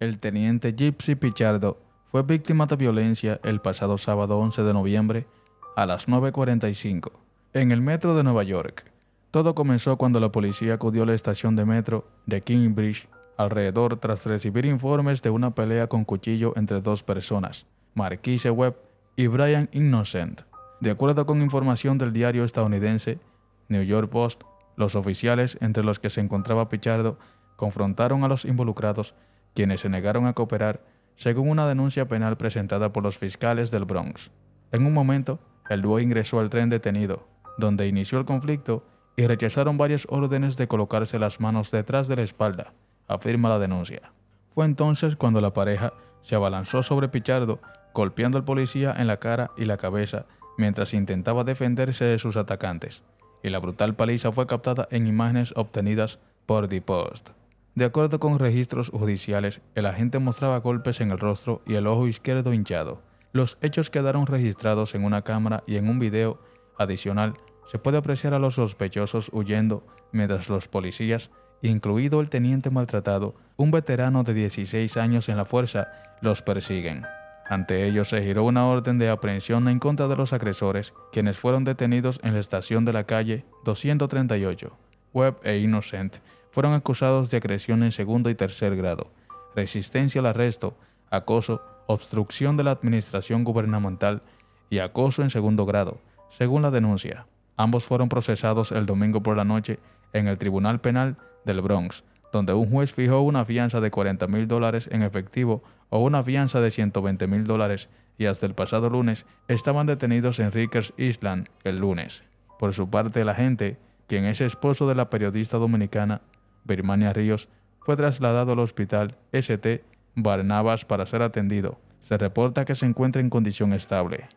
El teniente Gypsy Pichardo fue víctima de violencia el pasado sábado 11 de noviembre a las 9:45 en el metro de Nueva York. Todo comenzó cuando la policía acudió a la estación de metro de Kingsbridge alrededor tras recibir informes de una pelea con cuchillo entre dos personas, Marquise Webb y Brian Innocent. De acuerdo con información del diario estadounidense New York Post, los oficiales, entre los que se encontraba Pichardo, confrontaron a los involucrados, quienes se negaron a cooperar, según una denuncia penal presentada por los fiscales del Bronx. En un momento, el dúo ingresó al tren detenido, donde inició el conflicto, y rechazaron varias órdenes de colocarse las manos detrás de la espalda, afirma la denuncia. Fue entonces cuando la pareja se abalanzó sobre Pichardo, golpeando al policía en la cara y la cabeza mientras intentaba defenderse de sus atacantes, y la brutal paliza fue captada en imágenes obtenidas por The Post. De acuerdo con registros judiciales, el agente mostraba golpes en el rostro y el ojo izquierdo hinchado. Los hechos quedaron registrados en una cámara y en un video adicional se puede apreciar a los sospechosos huyendo mientras los policías, incluido el teniente maltratado, un veterano de 16 años en la fuerza, los persiguen. Ante ello se giró una orden de aprehensión en contra de los agresores, quienes fueron detenidos en la estación de la calle 238. Webb e Innocent fueron acusados de agresión en segundo y tercer grado, resistencia al arresto, acoso, obstrucción de la administración gubernamental y acoso en segundo grado, según la denuncia. Ambos fueron procesados el domingo por la noche en el Tribunal Penal del Bronx, donde un juez fijó una fianza de $40,000 en efectivo o una fianza de $120,000, y hasta el pasado lunes estaban detenidos en Rikers Island el lunes. Por su parte, el agente, quien es esposo de la periodista dominicana Birmania Ríos, fue trasladado al hospital St. Barnabas para ser atendido. Se reporta que se encuentra en condición estable.